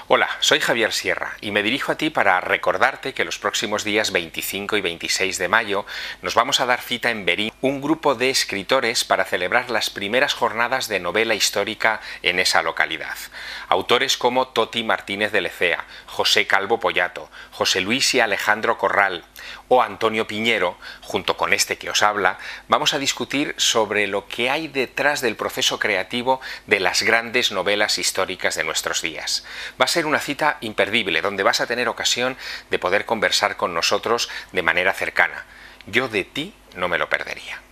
Hola, soy Javier Sierra y me dirijo a ti para recordarte que los próximos días 25 y 26 de mayo nos vamos a dar cita en Berín, un grupo de escritores para celebrar las primeras jornadas de novela histórica en esa localidad. Autores como Toti Martínez de Lecea, José Calvo Pollato, José Luis y Alejandro Corral o Antonio Piñero, junto con este que os habla, vamos a discutir sobre lo que hay detrás del proceso creativo de las grandes novelas históricas de nuestros días. Va a ser una cita imperdible, donde vas a tener ocasión de poder conversar con nosotros de manera cercana. Yo de ti no me lo perdería.